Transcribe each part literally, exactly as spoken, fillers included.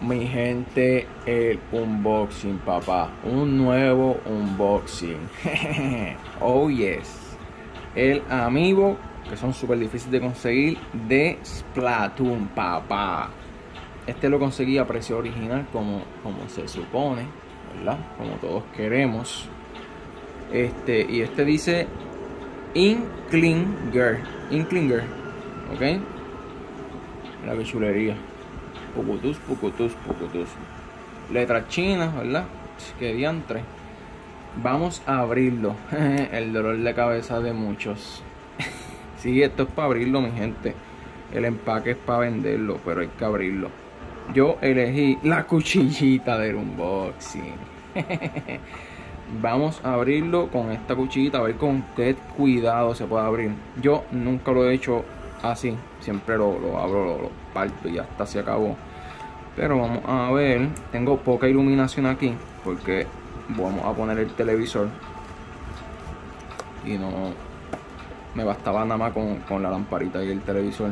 Mi gente, el unboxing, papá. Un nuevo unboxing. Oh yes. El amiibo, que son súper difíciles de conseguir, de Splatoon, papá. Este lo conseguí a precio original, como, como se supone, ¿verdad? Como todos queremos. Este, y este dice Inklinger. Inklinger. ¿Ok? Mira qué chulería. Pucutus, pucutus, pucutus. Letras chinas, ¿verdad? Que diantre. Vamos a abrirlo. El dolor de cabeza de muchos. Sí, esto es para abrirlo, mi gente. El empaque es para venderlo, pero hay que abrirlo. Yo elegí la cuchillita del unboxing. Vamos a abrirlo con esta cuchillita, a ver con qué cuidado se puede abrir. Yo nunca lo he hecho así, siempre lo, lo abro, lo, lo parto y hasta se acabó. Pero vamos a ver, tengo poca iluminación aquí porque vamos a poner el televisor y no me bastaba nada más con, con la lamparita y el televisor.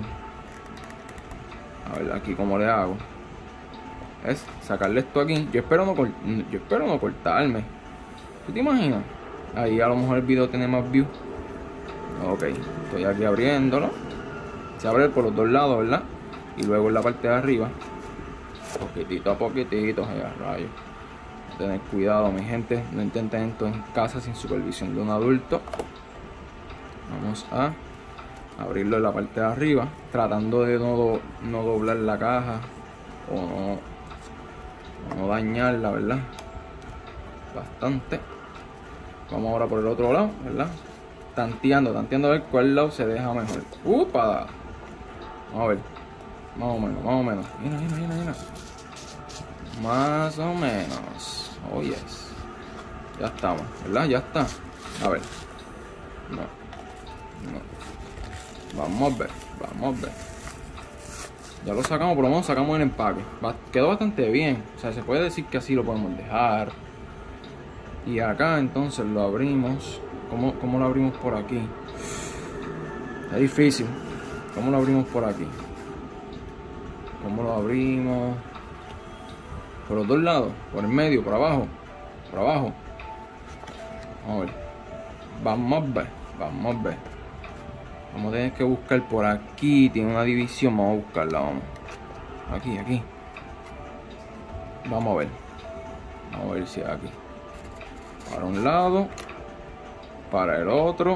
A ver aquí cómo le hago. Es sacarle esto aquí. Yo espero no, yo espero no cortarme. ¿Tú te imaginas? Ahí a lo mejor el video tiene más views. Ok, estoy aquí abriéndolo. Se abre por los dos lados, ¿verdad? Y luego en la parte de arriba, poquitito a poquitito, eh, rayos. Tener cuidado, mi gente. No intenten esto en casa sin supervisión de un adulto. Vamos a abrirlo en la parte de arriba, tratando de no, do, no doblar la caja o no, o no dañarla, ¿verdad? Bastante. Vamos ahora por el otro lado, ¿verdad? Tanteando, tanteando a ver cuál lado se deja mejor. ¡Upa! Vamos a ver. Más o menos, más o menos. Mira, mira, mira, mira. Más o menos. Oh, yes. Ya estamos, ¿verdad? Ya está. A ver. No. No. Vamos a ver, vamos a ver. Ya lo sacamos, por lo menos sacamos el empaque. Va, quedó bastante bien. O sea, se puede decir que así lo podemos dejar. Y acá entonces lo abrimos. ¿Cómo, cómo lo abrimos por aquí? Es difícil. ¿Cómo lo abrimos por aquí? ¿Cómo lo abrimos? Por los dos lados, por el medio, por abajo. Por abajo. Vamos a ver. Vamos a ver, vamos a ver. Vamos a tener que buscar por aquí. Tiene una división, vamos a buscarla, vamos. Aquí, aquí. Vamos a ver. Vamos a ver si es aquí. Para un lado. Para el otro.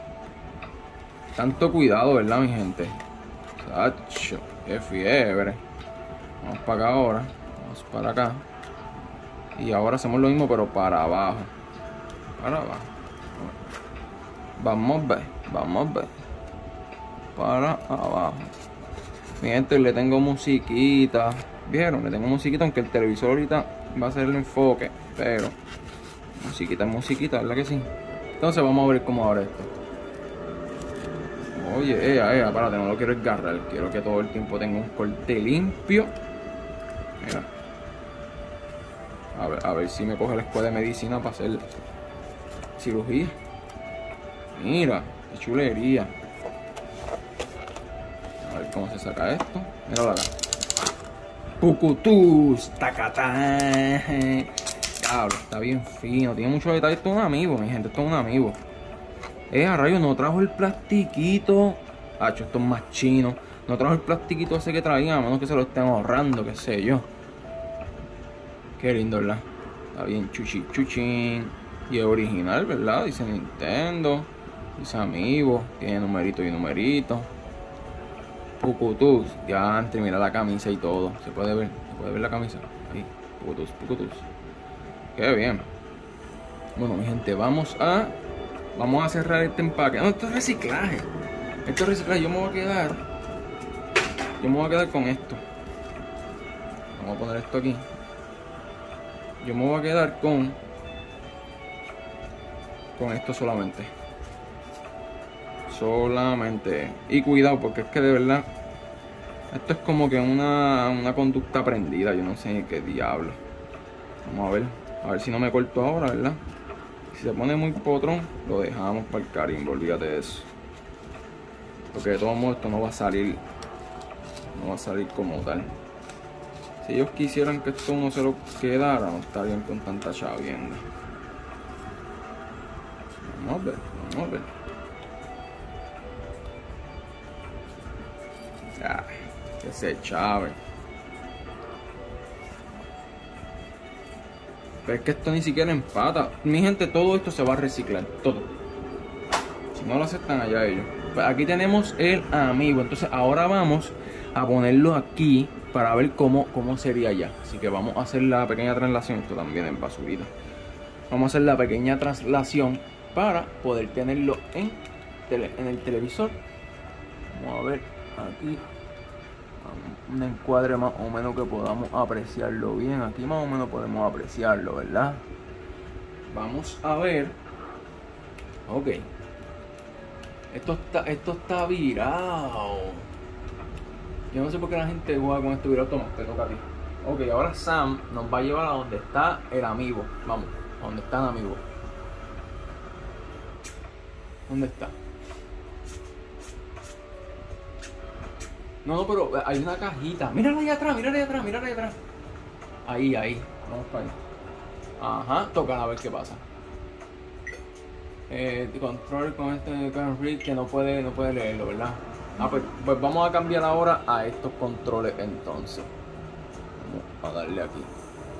Tanto cuidado, ¿verdad, mi gente? Sacho, qué fiebre. Vamos para acá ahora. Vamos para acá. Y ahora hacemos lo mismo, pero para abajo. Para abajo. Vamos a ver, vamos a ver. Para abajo. Mi gente, le tengo musiquita. ¿Vieron? Le tengo musiquita, aunque el televisor ahorita va a ser el enfoque. Pero musiquita es musiquita, ¿verdad que sí? Entonces vamos a ver cómo abre esto. Oye, ea, ea, párate, no lo quiero agarrar. Quiero que todo el tiempo tenga un corte limpio. Mira. A ver, a ver si me coge la escuela de medicina para hacer cirugía. Mira, qué chulería. A ver cómo se saca esto. Míralo acá. Pucutus, tacatán. Claro, está bien fino. Tiene muchos detalles. Esto es un amiibo, mi gente. Esto es un amiibo. Eh, a rayos, no trajo el plastiquito. Ah, esto es más chino. No trajo el plastiquito ese que traía, a menos que se lo estén ahorrando, qué sé yo. Qué lindo, ¿verdad? Está bien chuchi, chuchín. Y es original, ¿verdad? Dice Nintendo. Dice amiibo. Tiene numerito y numerito. Pucutus. Ya antes, mira la camisa y todo. Se puede ver. Se puede ver la camisa. Ahí. Pucutus, pucutus. Qué bien. Bueno, mi gente, vamos a... Vamos a cerrar este empaque. No, esto es reciclaje. Esto es reciclaje. Yo me voy a quedar... Yo me voy a quedar con esto. Vamos a poner esto aquí. Yo me voy a quedar con... Con esto solamente. Solamente. Y cuidado, porque es que de verdad... Esto es como que una, una conducta aprendida. Yo no sé ni qué diablo. Vamos a ver. A ver si no me corto ahora, ¿verdad? Si se pone muy potrón, lo dejamos para el carimbo, olvídate de eso. Porque de todos modos esto no va a salir. No va a salir como tal. Si ellos quisieran que esto uno se lo quedara, no estarían con tanta chavienda. Vamos a ver, vamos a ver. Ah, que se chave. Pero es que esto ni siquiera empata. Mi gente, todo esto se va a reciclar, todo. Si no lo aceptan allá ellos. Pues aquí tenemos el amigo. Entonces ahora vamos a ponerlo aquí para ver cómo, cómo sería ya. Así que vamos a hacer la pequeña traslación. Esto también en basurita. Vamos a hacer la pequeña traslación para poder tenerlo en, tele, en el televisor. Vamos a ver aquí un encuadre más o menos que podamos apreciarlo bien. Aquí más o menos podemos apreciarlo, ¿verdad? Vamos a ver. Ok. Esto está, esto está virado. Yo no sé por qué la gente juega con esto virado. Toma, te toca a ti. Ok, ahora Sam nos va a llevar a donde está el amigo. Vamos, a donde está el amigo. ¿Dónde está? No, no, pero hay una cajita. Mírala ahí atrás, mírala ahí atrás, mírala ahí atrás. Ahí, ahí. Vamos para ahí. Ajá, toca a ver qué pasa. Eh, control con este read que no puede, no puede leerlo, ¿verdad? Ah, pues, pues vamos a cambiar ahora a estos controles entonces. Vamos a darle aquí.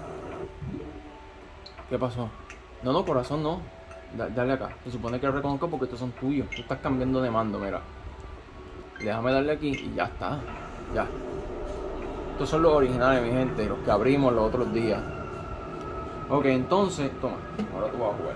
¿Qué pasó? No, no, corazón, no. Da, dale acá. Se supone que lo reconozco porque estos son tuyos. Tú estás cambiando de mando, mira. Déjame darle aquí y ya está. Ya. Estos son los originales, mi gente. Los que abrimos los otros días. Ok, entonces, toma. Ahora tú vas a jugar.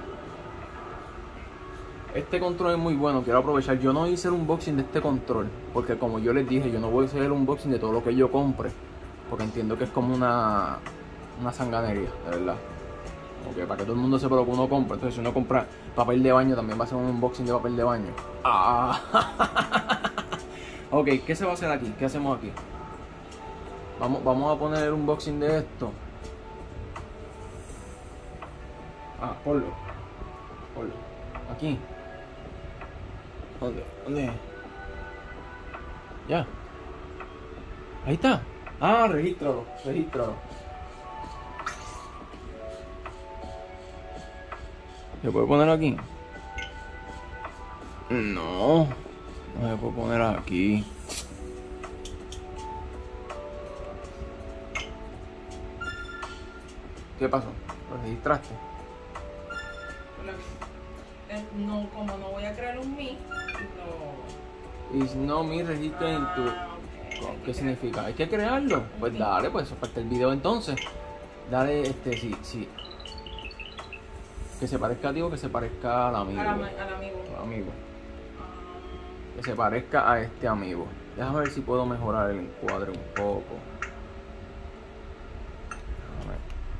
Este control es muy bueno. Quiero aprovechar. Yo no hice el unboxing de este control. Porque como yo les dije, yo no voy a hacer el unboxing de todo lo que yo compre. Porque entiendo que es como una, una sanganería, de verdad. Ok, para que todo el mundo sepa lo que uno compra. Entonces si uno compra papel de baño, también va a hacer un unboxing de papel de baño. Ah. Ok, ¿qué se va a hacer aquí? ¿Qué hacemos aquí? Vamos, vamos a poner el unboxing de esto. Ah, ponlo. Ponlo. Aquí. ¿Dónde? ¿Dónde? Ya. Ahí está. Ah, regístralo, regístralo. ¿Se puede poner aquí? No, no se puede poner aquí. ¿Qué pasó? ¿Lo registraste? No, como no voy a crear un Mi, no. Is no me register en tu... Ah, okay. ¿Qué significa? ¿Hay que crearlo? Pues dale, pues eso es parte del video entonces. Dale, este, sí, sí. Que se parezca a ti o que se parezca al amigo. Al, am al amigo. Al amigo. Ah. Que se parezca a este amigo. Déjame ver si puedo mejorar el encuadre un poco. Déjame.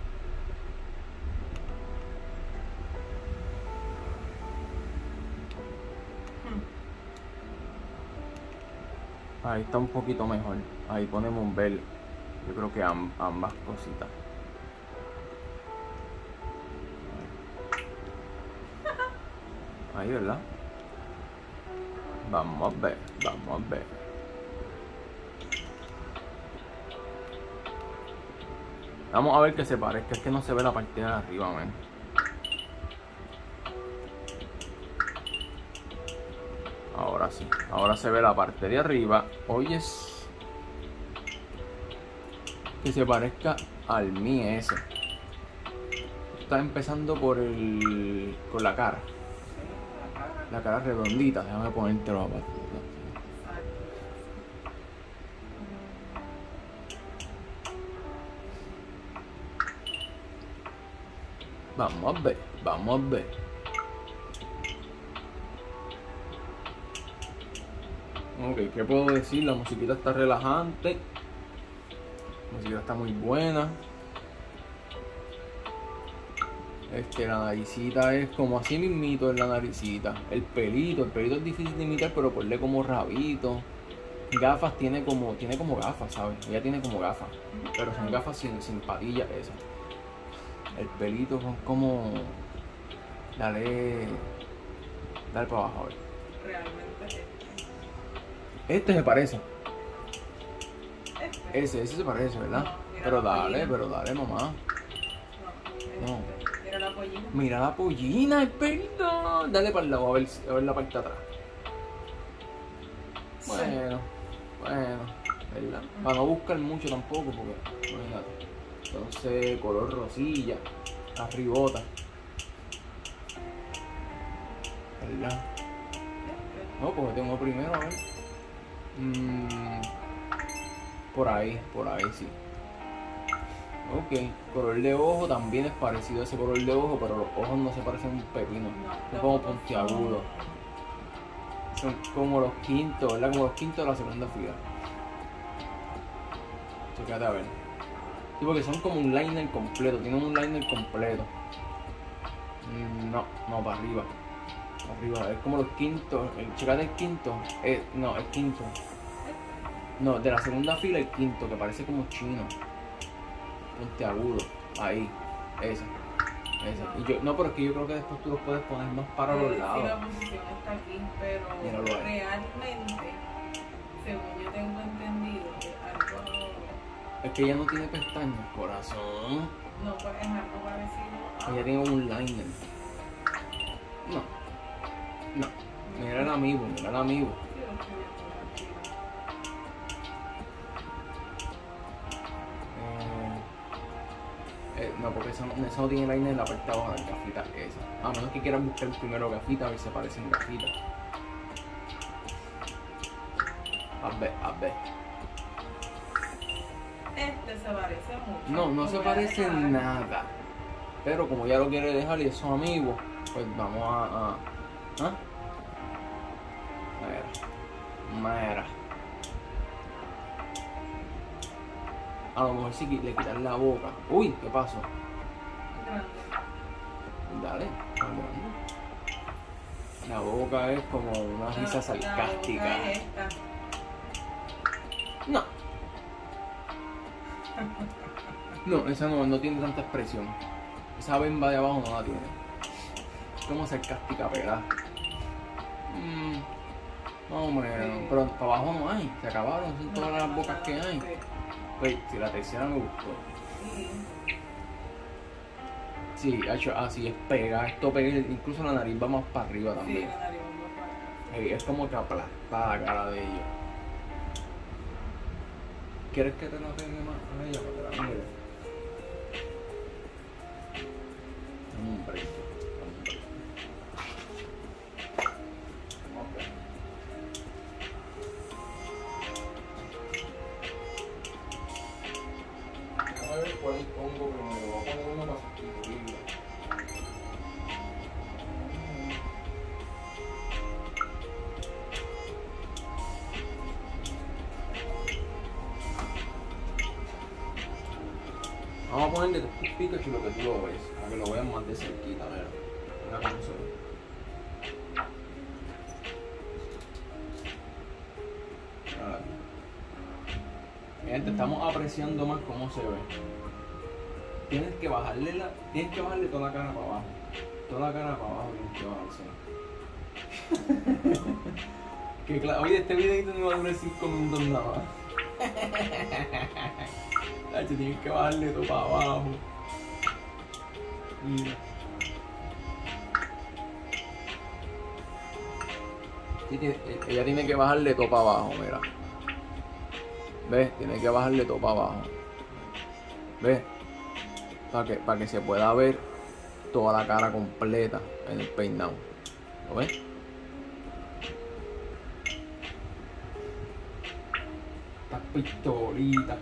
Ahí está un poquito mejor. Ahí ponemos un ver. Yo creo que amb ambas cositas. Ahí, ¿verdad? Vamos a ver, vamos a ver. Vamos a ver que se parezca. Es que no se ve la parte de arriba, man. Ahora sí. Ahora se ve la parte de arriba. Oyes. Que se parezca al Mi ese. Está empezando por el... con la cara. La cara redondita. Déjame ponértelo a partir. Vamos a ver, vamos a ver. Ok, ¿qué puedo decir? La musiquita está relajante. La musiquita está muy buena. Este, la naricita es como así mismito en la naricita. El pelito, el pelito es difícil de imitar, pero ponle como rabito. Gafas tiene como, tiene como gafas, ¿sabes? Ella tiene como gafas, pero son gafas sin, sin patillas esas. El pelito son como... Dale... Dale para abajo, a ver. Realmente este. Este se parece. Este. Ese, ese se parece, ¿verdad? No, Mira Pero la dale, pollina. pero dale, mamá. No, No. este, mira la pollina. Mira la pollina, es verdad. Dale para el lado, a ver, a ver la parte de atrás. Bueno, bueno, ¿verdad? Para no buscar mucho tampoco, porque imagínate. Entonces, color rosilla, arribota. ¿Verdad? No, pues tengo primero, a ver. Mm, por ahí, por ahí sí. Ok, color de ojo también es parecido a ese color de ojo, pero los ojos no se parecen a un pepino. Son como puntiagudos. Son como los quintos, ¿verdad? Como los quintos de la segunda fila. Chécate a ver. Sí, porque son como un liner completo, tienen un liner completo. Mm, No, no, para arriba. Para arriba, es como los quintos. El, chécate el quinto. Eh, no, el quinto. No, de la segunda fila el quinto, que parece como chino. Puntiagudo. Ahí. Ese. Ese. Y yo, no, pero es que yo creo que después tú los puedes poner más para los Sí, lados. la posición está aquí, pero Míralo ahí. realmente, según yo tengo entendido, que algo, Es que ella no tiene pestañas, corazón. no, pues es algo parecido a... Ella tiene un liner. No. No. Mira el amigo, mira el amigo. Sí, lo estoy viendo, tranquilo. Eh, eh, no, porque eso, no- eso no tiene liner en la parte de abajo de las gafitas esa. A menos que quieras buscar primero gafitas, a ver si aparecen gafitas. A ver, a ver. Este se parece mucho. No, no Lo se voy a parece dejar. en nada. Pero como ya lo quiere dejar y es su amigo, pues vamos a... a ¿ah? Mira. Mira. A lo mejor si qui- le quitas la boca. Uy, ¿qué pasó? Grande. Dale, más grande. La boca es como una La- risa la sarcástica. boca es esta. No. No, esa no, no tiene tanta expresión. Esa bemba de abajo no la tiene. Es como sarcástica pegada. Mm, más o menos. Sí. Pero para abajo no hay. Se acabaron, son todas No, las no, bocas no, que hay. sí. Pues, si la tercera me gustó. Sí. Sí, ha hecho así, es pega, esto pega, incluso la nariz va más para arriba Sí, también. la nariz va para acá. Ey, es como que aplastada la cara de ellos. ¿Quieres que te la pegue más a ella para que la mire? Dame un break. Dame un break. Ok. Déjame ver cuál pongo primero. Voy a poner uno para sustituirlo. Vamos a ponerle después Pikachu lo que tú lo ves, para que lo vean más de cerquita, mira. Mira cómo se ve. Mira aquí. Mi gente, estamos apreciando más cómo se ve. Tienes que bajarle la, tienes que bajarle toda la cara para abajo. Toda la cara para abajo tienes que bajarse. Que claro, oye, este videito no va a durar cinco minutos nada más. Tacho, tienes que bajarle todo para abajo. Mira. Sí, tiene- ella tiene que bajarle todo para abajo, mira. ¿Ves? Tiene que bajarle todo para abajo. ¿Ves? Para que, para que se pueda ver toda la cara completa en el peinado. ¿Lo ves? Estas pistolitas.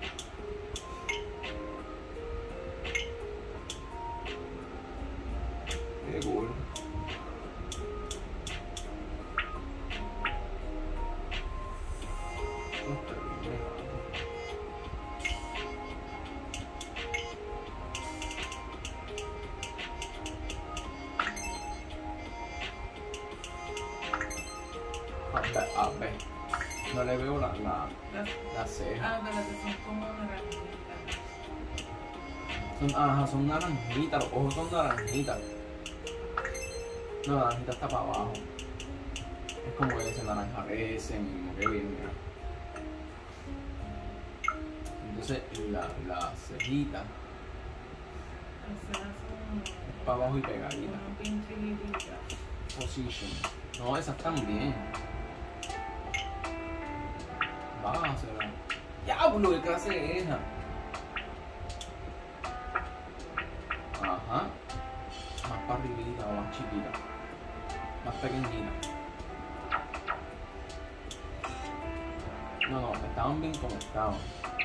Qué cool. Está bien, A ver, a ver. No le veo la, la, Las- la ceja. Ah, pero que son como naranjitas. Son, ajá, son naranjitas, los ojos son naranjitas. No, la naranjita está para abajo. Es como ese naranja ese mismo, que bien, mira. Entonces la, la cejita Esas son para abajo y pegadita. una pinchilitita. Position. No, esas también. Bájasela. ¡Diablo! ¿Qué clase es esa? Ajá. Más para arribita o más chiquita. Más pequeñita. No, no, estaban bien como estaban.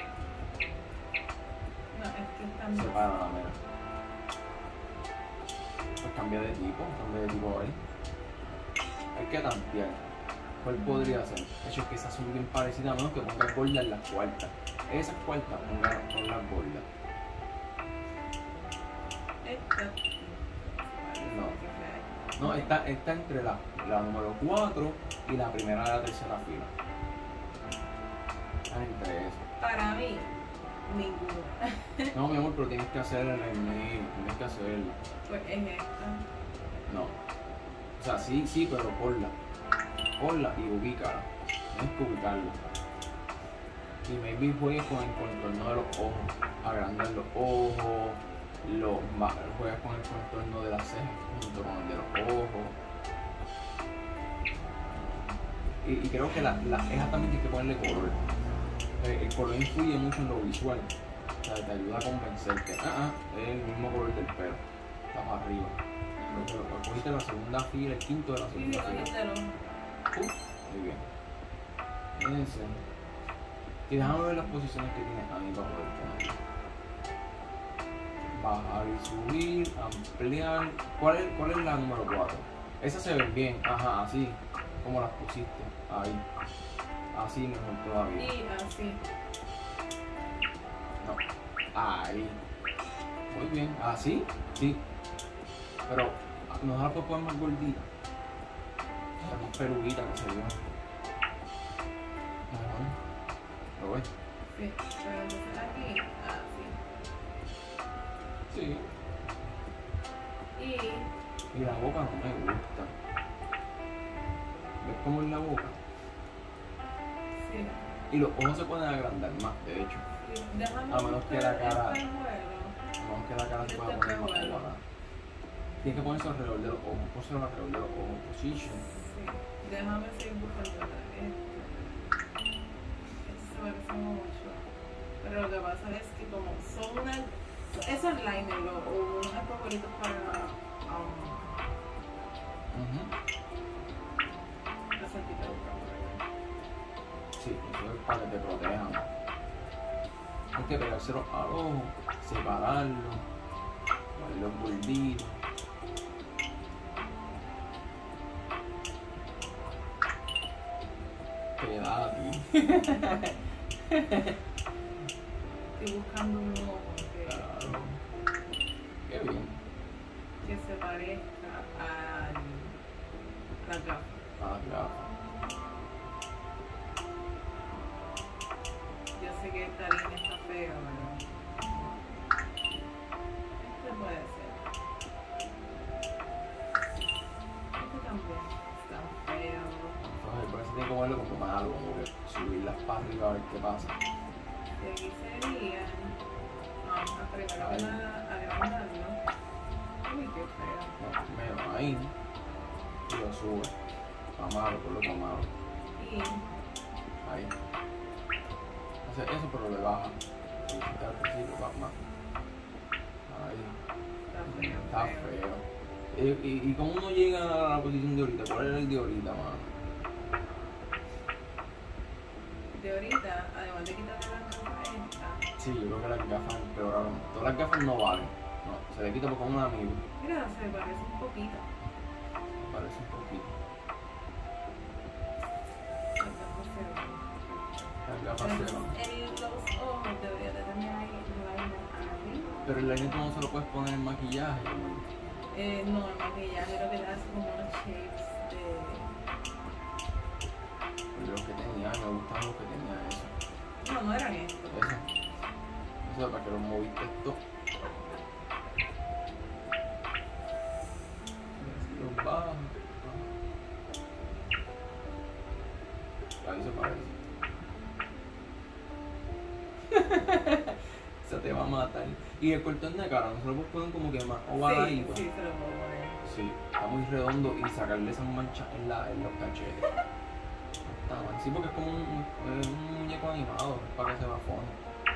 No, es que están Separa la mera. Pues cambia de tipo, cambia de tipo ahí. Hay que tantear. ¿Cuál podría ser? De hecho, es que esas son bien parecidas, a menos que pongas gordas en las cuartas. Esas cuartas, pongas con las gordas. esta. No. No, está, está entre la, la número cuatro y la primera de la tercera fila. Está entre eso. Para mí, ninguna. No, mi amor, pero tienes que hacer el email, tienes que hacerlo. Pues es esta. No. O sea, sí, sí, pero ponla. Ponla y ubícala. Tienes que ubicarla. Y maybe juegues con el contorno de los ojos. Agrandar los ojos. Los, juegas con el contorno de las cejas junto con el de los ojos. Y, y creo que las la cejas también tienes que ponerle color. El, el color influye mucho en lo visual. O sea, te ayuda a convencerte. Ah, ah, es el mismo color del pelo. Está para arriba. Pero, pero cogiste la segunda fila, el quinto de la Sí, segunda digo, fila. yo te lo. Uh, muy bien. Ese. Y déjame ver las posiciones que tienes ahí para poder poner. Bajar y subir, ampliar. ¿Cuál es, cuál es la número cuatro? Esas se ven bien, ajá, así. Como las pusiste. Ahí. Así mejor todavía. Y así. No. Ahí. Muy bien. ¿Así? Sí. Pero no la puedes poner más gordita. Está más peluguita que se vio. Mejor. ¿Lo ves? Sí. Pero entonces aquí, así. Sí. Y Y la boca no me gusta. ¿Ves cómo es la boca? sí. Y los ojos se pueden agrandar más, de hecho. Y déjame A menos que la buscar cara- el espejuelo. Vamos que la cara se pueda Este poner más espejuelo. cómoda. Tienes que ponerse alrededor de los ojos. Pónselo alrededor de los ojos. Position. Sí. Déjame seguir buscando este. Este se parece mucho. Pero lo que pasa es que como son una, esos liners lo- o unos espejuelitos para um, Ujú. la saltita de boca. Sí, eso es para que te protejan. Hay que pegárselo al ojo, separarlo, poner los gorditos. Quédate. Estoy buscando un ojo que, Claro. Qué bien. que se parezca al, a la gafa. Ah, claro. Yo sé que esta línea está fea, pero este puede ser. Este también está feo. Entonces, por eso tiene que moverlo como más algo, como que subirlas para arriba a ver qué pasa. Y aquí sería, vamos a primero que nada agrandarlo. Uy, qué feo. No, menos ahí. Y lo sube. Amaro, por lo que amaro. Y Ahí. Hace eso, pero le baja. Y está al principio, va más. Ahí. está feo. Está feo. ¿Y, y, y cómo uno llega a la posición de ahorita? ¿Cuál era el de ahorita, mano? De ahorita, además de quitarle la gafa esta, Sí, yo creo que las gafas empeoraron. Todas las gafas no valen. No, se le quita porque es un amigo. mira, se parece un poquito. Me parece un poquito. Las gafas se ven. Las gafas se van. En los ojos debería de tener ahí el liner arriba. Pero el liner tú no se lo puedes poner en maquillaje. Eh, no, el maquillaje lo que le hace como unos shapes de... Pero los que tenía, me gustaban los que tenía eso. No, no eran estos. Eso. Eso para que lo moviste esto. Los bajas. Ahí se parece. va a matar. Y el cortón de cara, no se lo puedes poner como que más ovaladito. Sí, sí, se lo puedo poner. Sí, está muy redondo y sacarle esas manchas en, la, en los cachetes. Está mal. Sí, porque es como un, un, un muñeco animado, es para que se bafone.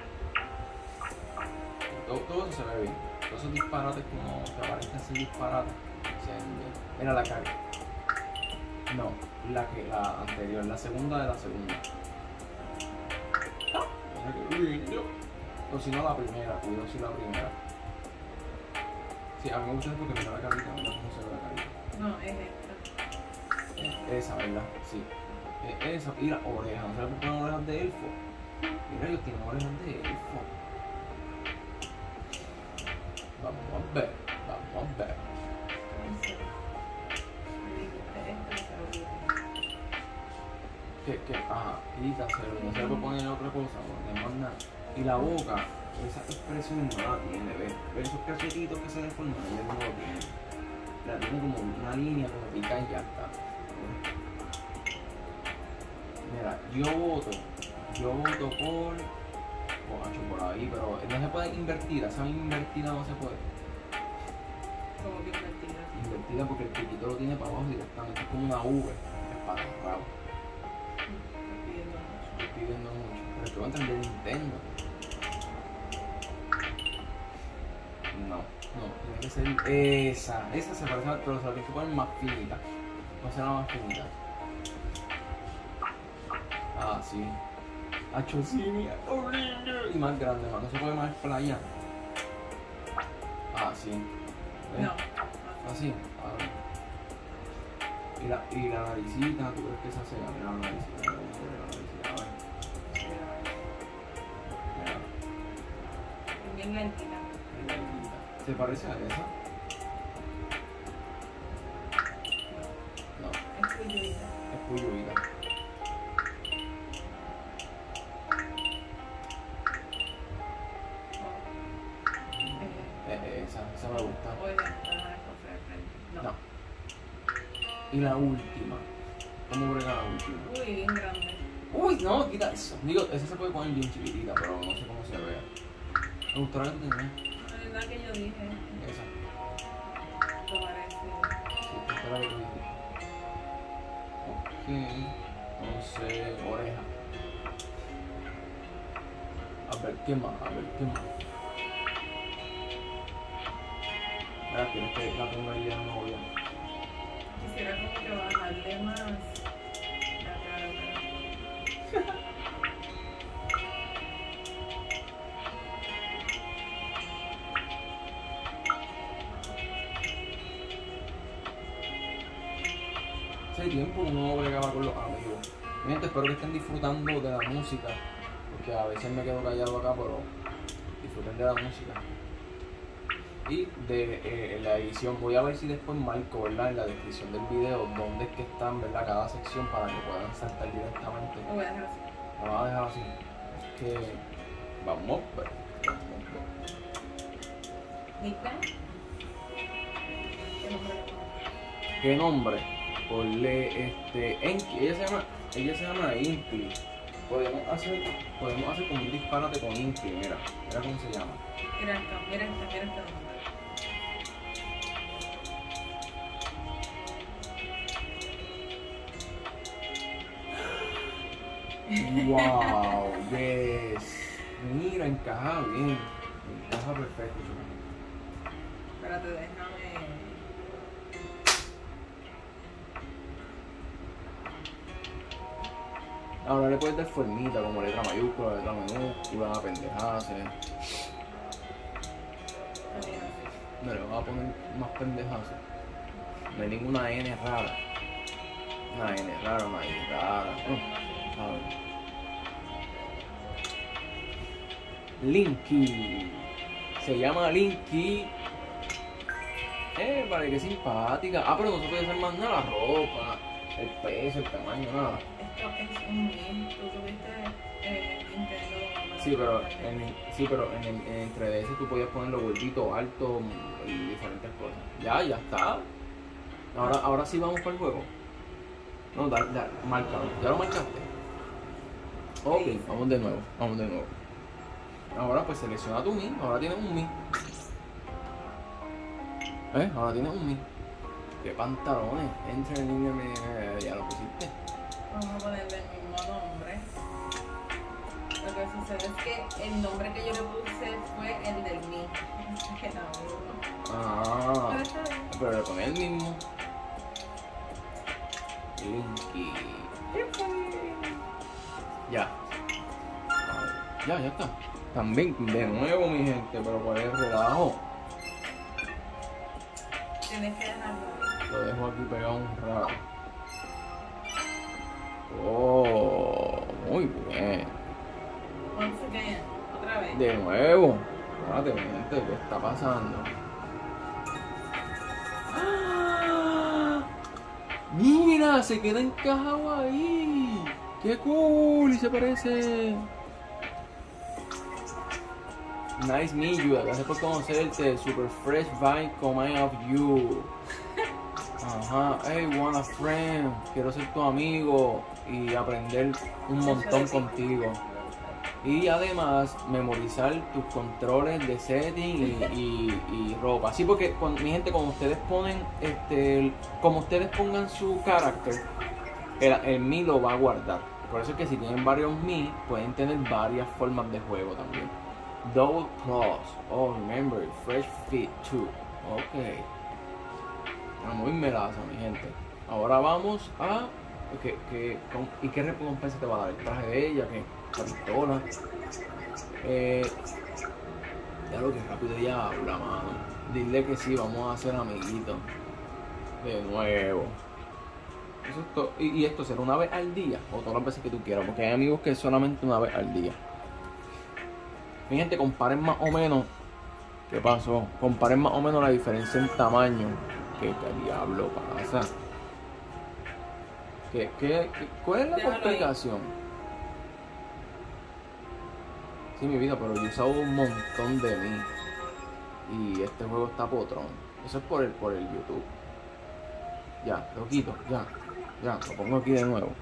Todo, todo eso se ve bien. Todos esos disparates como que aparecen ser disparates, se ven bien. Mira la cara. No, la que la anterior, la segunda de la segunda. Mira que lindo. O si no la primera, cuidado si la primera. Sí, a mí me gusta porque mira la carita, mira cómo se ve la carita. No, es esta. Es esa, ¿verdad? Sí. Es esa. Y las orejas, ¿no sabes por qué no orejas de elfo? Mira, ellos tienen orejas de elfo. Vamos a ver, vamos a ver. Que, que, ajá, quítaselo, no se le puede poner otra cosa, porque más nada. Y la boca, esa expresión no la tiene, ¿ves? ¿Ves esos cachetitos que se deforman? Ella no lo tiene. La tiene como una línea, como pica y ya está. Mira, yo voto, yo voto por... Coño, por ahí, pero no se puede invertida, esa invertida no se puede. Como que invertida. Invertida porque el piquito lo tiene para abajo directamente, es como una V, es para abajo. Estoy pidiendo mucho, pero es que va a entrar de Nintendo. No, no, tiene que ser esa, esa se parece, pero se la tienes que poner más finita. No será más finita. Ah, sí. Hacho, sí, mira, horrible. Y más grande, más, no se puede más playa. Ah, sí. ¿Ves? No. Así, a ver. Y la, y la naricita, ¿tú crees que esa sea? Mira la naricita, mira la naricita, a ver. Mira, Bien lentita. mira, mira. ¿Se parece a esa? No, Es puyuita. es puyuita. Eh, esa, esa me gusta. O es esta, no es con frente. No. No. Y la última. ¿Cómo brega la última? Uy, bien grande. Uy, no, quita eso. Digo, esa se puede poner bien chiquitita, pero no sé cómo se vea. Me gustaría que tenía La verdad que yo dije. esa. Esto parece. Sí, esta era lo que dije. Ok. Entonces, oreja. A ver, ¿qué más? A ver, ¿qué más? Mira, quieres que la ponga ahí en novia. Quisiera como que bajarle más la cara, pero. Hace tiempo uno bregaba con los amigos. Mi gente, espero que estén disfrutando de la música, porque a veces me quedo callado acá, pero disfruten de la música. Y de eh, la edición, voy a ver si después marco, ¿verdad? En la descripción del video dónde es que están, ¿verdad? Cada sección para que puedan saltar directamente. Lo voy a dejar así. Me lo voy a dejar así. Es que vamos a ver. Vamos a ver. ¿Nickname? ¿Qué nombre le pongo? ¿Qué nombre? Ponle este. Enki. Ella se llama. Ella se llama Inky. Podemos hacer. Podemos hacer como un disparate con Inky, mira. Mira cómo se llama. Mira esta, mira esta, mira esta nombre. Wow, yes. Mira, encaja bien. Encaja perfecto. Espérate, déjame. Ahora le puedes dar formita como letra mayúscula, letra minúscula, pendejase. No le vamos a poner más pendejase. No hay ninguna N rara. Una N rara, una I rara. Uh, a ver. Linky. Se llama Linky. Eh, vale, que simpática. Ah, pero no se puede hacer más nada. La ropa, el peso, el tamaño, nada. Esto es un mil. Tú tuviste eh, Nintendo. Sí, pero en, sí, pero en, el- en el tres D S tú podías ponerlo gordito, alto y diferentes cosas. Ya, ya está. Ahora, ahora sí vamos para el juego. No, dale, dale, márcalo. ¿Ya lo marcaste? Ok, vamos de nuevo, vamos de nuevo. Ahora pues selecciona tu Mi. Ahora tienes un Mi. ¿Eh? Ahora tienes un Mi. ¿Qué pantalones? Entra en línea, me... ya lo pusiste. Vamos a ponerle el mismo nombre. Lo que sucede es que el nombre que yo le puse fue el del Mi. Ah, Pero está bien. pero le pones el mismo. Linky. Ya. Ya, ya está. También, de nuevo, mi gente, pero ¿cuál es el relajo? Tienes que dejarlo ahí. Lo dejo aquí pegado un rato. Oh, muy bien. Once again. Otra vez. De nuevo. Espérate, mi gente, ¿qué está pasando? ¡Ah! Mira, se queda encajado ahí. ¡Qué cool! Y se parece. Nice meet you. Gracias por conocerte. Super fresh vibe coming of you. Ajá. Hey, want a friend. Quiero ser tu amigo y aprender un montón contigo. Y además memorizar tus controles de setting y, y, y ropa. Sí, porque cuando, mi gente, cuando ustedes ponen, este, como ustedes pongan su carácter, el, el Mi lo va a guardar. Por eso es que si tienen varios Mi, pueden tener varias formas de juego también. Double plus. Oh, remember, fresh fit too. Ok. Bueno, muy melaza, mi gente. Ahora vamos a... ¿Qué, qué, con, ¿Y qué recompensa te va a dar? El traje de ella, ¿qué? La pistola. Eh, ya lo que rápido ella habla, mano. Dile que sí, vamos a ser amiguitos. De nuevo. Eso es todo. Y, y esto será una vez al día o todas las veces que tú quieras, porque hay amigos que es solamente una vez al día. Mi gente, comparen más o menos. ¿Qué pasó? Comparen más o menos la diferencia en tamaño. ¿Qué, qué diablo pasa? ¿Qué, qué, qué, ¿Cuál es la Déjalo complicación? Sí, mi vida, pero yo he usado un montón de mí. Y este juego está potrón. Eso es por el, por el YouTube. Ya, lo quito, ya. Ya, lo pongo aquí de nuevo.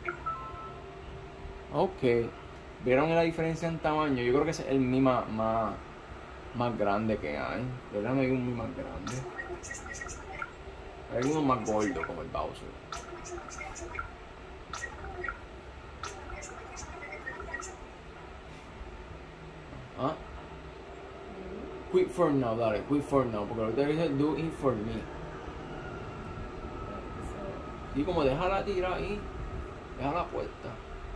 Ok. ¿Vieron la diferencia en tamaño? Yo creo que ese es el Mi más, más, más grande que hay. De verdad no hay un Mi más grande. Hay uno más gordo como el Bowser. ¿Ah? Quit for now, dale, quit for now. Porque ahorita dice do it for me. Y como déjala tirar ahí. Déjala puesta.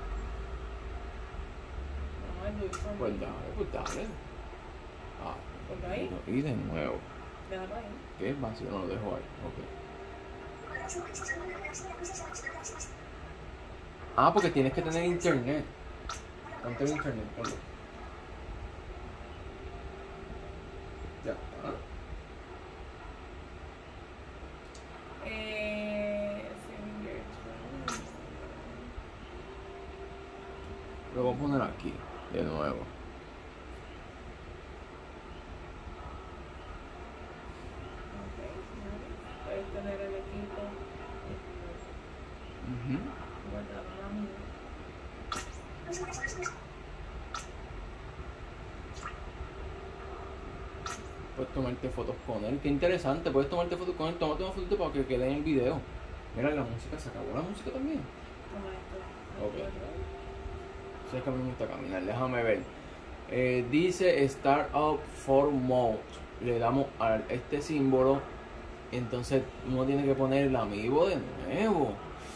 Pues dale, pues dale. Ah, ¿Por ahí? y de nuevo. Déjalo ahí. ¿Qué es vacío? No lo dejo ahí. Ok. Ah, porque tienes que tener internet. Ponte el internet, ponlo. Ya. Ah. Eh, Lo voy a poner aquí, de nuevo. Puedes tener el equipo Uh-huh. guardado en la mía. Puedes tomarte fotos con él. Qué interesante. Puedes tomarte fotos con él. Tómate una fotito para que quede en el video. Mira, la música. ¿Se acabó la música también? Toma esto. Ok. Sé que a mí me gusta caminar. Déjame ver. Eh, dice Start Up for Mode. Le damos a este símbolo. Entonces uno tiene que poner el amiibo de nuevo.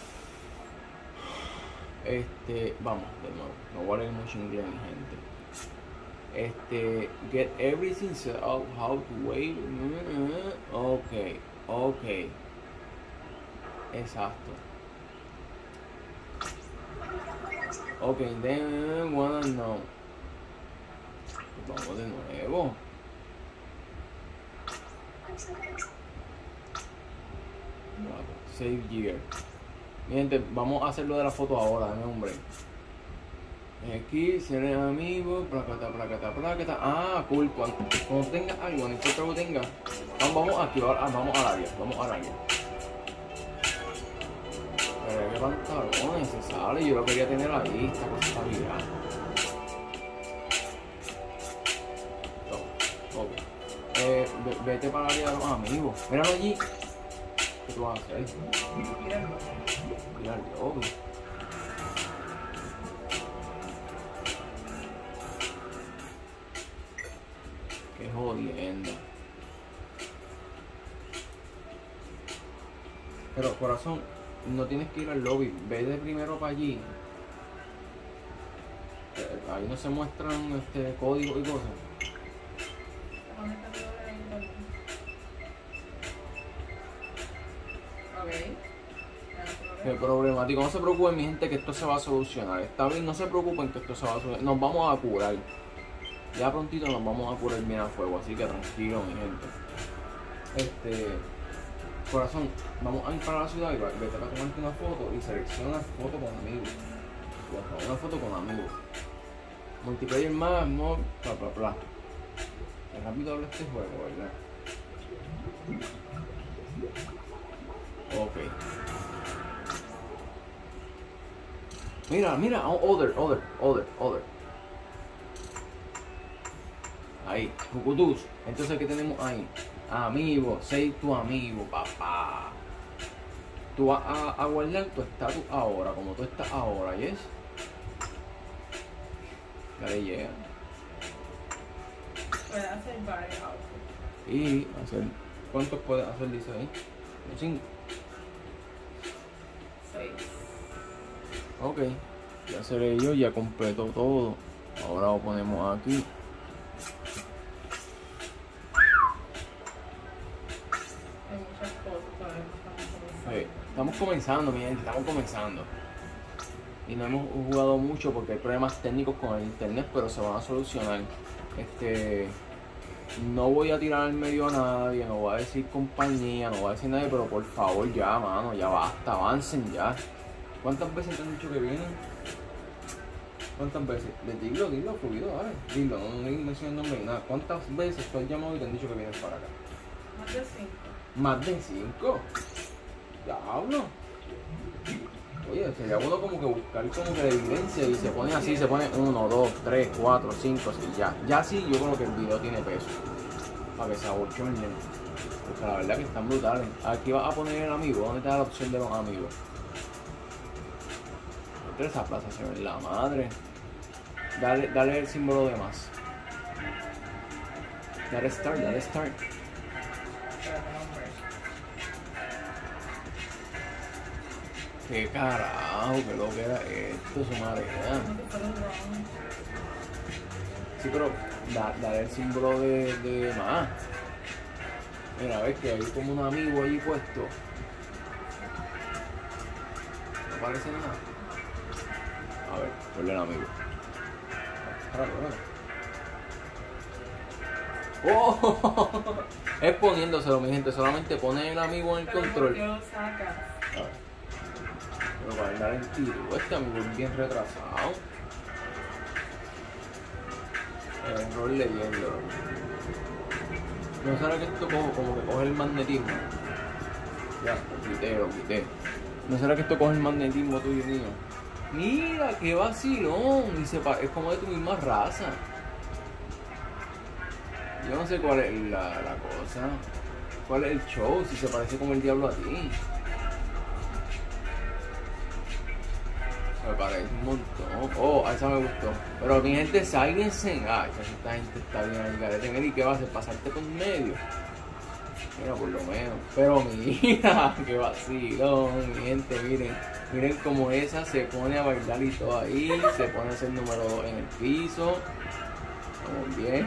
Este, vamos, de nuevo. No voy a leer mucho inglés, mi gente. Este, get everything set up, how to wait. Ok, ok. Exacto. Ok, then wanna know. Vamos de nuevo. Save year. Mi gente, vamos a hacer lo de la foto ahora, dame hombre. Aquí, ser amigo, placata, placata, placata. Ah, cool. Cuando, cuando tengas algo, no importa lo tengas. Vamos, vamos aquí, ah, vamos al área, vamos al área. Pero qué pantalones se sale, yo lo quería tener ahí, esta cosa está virada. Ok. Eh, ve- vete para la área de los amigos. Míralo allí. ¿Qué tú vas a hacer? Míralo. Mira el lobby. Qué jodienda. Pero corazón, no tienes que ir al lobby. Ve de primero para allí. Eh, Ahí no se muestran este códigos y cosas. ¿Dónde está el doble ahí también? Ok. Qué problemático. No se preocupen, mi gente, que esto se va a solucionar. Está bien, no se preocupen que esto se va a solucionar. Nos vamos a curar. Ya prontito nos vamos a curar bien a fuego, así que tranquilo, mi gente. Este, corazón, vamos a ir para la ciudad y va- vete para tomarte una foto y selecciona foto con amigos. Una foto con amigos. Multiplayer más, no, bla bla bla. Qué rápido habla este juego, ¿verdad? Ok. Mira, mira, oh, other, other, other, other. Ahí, Cucutus. Entonces, ¿qué tenemos ahí? Amigo, sé tu amigo, papá. Tú vas a, a guardar tu estatus ahora, como tú estás ahora, ¿yes? Dale, llega. Puede hacer varios outfits. Y hacer. ¿Cuántos puedes hacer? Dice ahí. Cinco. Seis. Ok. Ya seré yo, ya completo todo. Ahora lo ponemos aquí. Hay muchas cosas todavía que estamos comenzando. Sí, estamos comenzando, mi gente, estamos comenzando. Y no hemos jugado mucho porque hay problemas técnicos con el internet, pero se van a solucionar. Este. No voy a tirar al medio a nadie, no voy a decir compañía, no voy a decir nadie, pero por favor ya, mano, ya basta, avancen ya. ¿Cuántas veces te han dicho que vienen? ¿Cuántas veces? De dilo, dilo, fluido, dale. Dilo, no no menciones el nombre ni nada. ¿Cuántas veces tú has llamado y te han dicho que vienen para acá? Más de cinco. Más de cinco. Diablo. Oye, sería bueno como que buscar como que la evidencia y se pone así, se pone uno, dos, tres, cuatro, cinco, así, ya. Ya sí, yo creo que el video tiene peso. Para que se abochornen. Porque la verdad que están brutales. Aquí vas a poner el amigo, ¿dónde está la opción de los amigos? Entre esa plaza se ve la madre. Dale, dale el símbolo de más. Dale start, dale start. Espérate, no, hombre. Qué carajo, qué lo que era esto, su madre. Como que fuera un wrong. Sí, pero da, dale el símbolo de, de más. Mira, ves que hay como un amigo allí puesto. No parece nada. A ver, ponle el amigo. ¡Oh! Es poniéndoselo, mi gente. Solamente pone el amigo en el Pero control. ¿por qué lo sacas? A ver. Pero para dar el tiro, este amigo es bien retrasado. El error leyendo. No será que esto como, como que coge el magnetismo. Ya, lo quité, lo quité. No será que esto coge el magnetismo tuyo y mío. Mira, qué vacilón. Y se pa- es como de tu misma raza. Yo no sé cuál es la, la cosa. ¿Cuál es el show? Si se parece como el diablo a ti. Me parece un montón. Oh, a esa me gustó. Pero mi gente, sáilense. Ay, esta gente está bien al garete. Mira, ¿y qué va a hacer? ¿Pasarte por medio? Mira, por lo menos. Pero mira, qué vacilón. Mi gente, miren. Miren cómo esa se pone a bailar y todo ahí. Se pone a hacer número dos en el piso. Muy bien.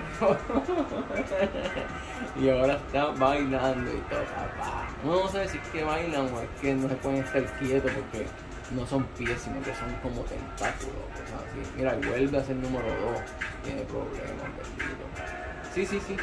Y ahora está bailando y todo, papá. Uno no sabe si es que bailan o es que no se pueden estar quietos porque no son pies, sino que son como tentáculos, cosas así. Mira, y vuelve a ser número dos. Tiene problemas, bendito. Sí, sí, sí.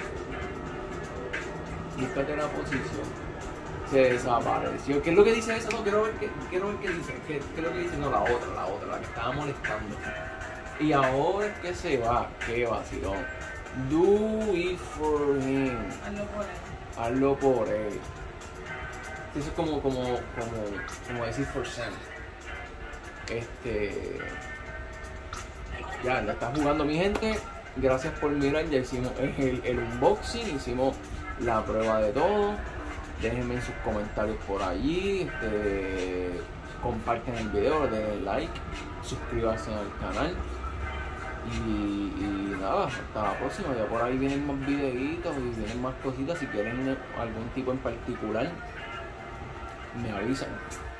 Búscate la posición. Se desapareció. ¿Qué es lo que dice eso? No, quiero ver qué, quiero ver qué dice. ¿Qué, qué es lo que dice? No, la otra, la otra, la que estaba molestando. Y ahora es que se va. Qué vacilón. Do it for him. Hazlo por él. Hazlo por él. Eso es como, como, como, como decir for Sam. Este. Ya, ya está jugando mi gente. gracias por mirar. Ya hicimos el, el unboxing, hicimos la prueba de todo. Déjenme en sus comentarios por allí, este, comparten el video, denle like, suscríbanse al canal y, y nada, hasta la próxima. Ya por ahí vienen más videitos y vienen más cositas. Si quieren algún tipo en particular, me avisan.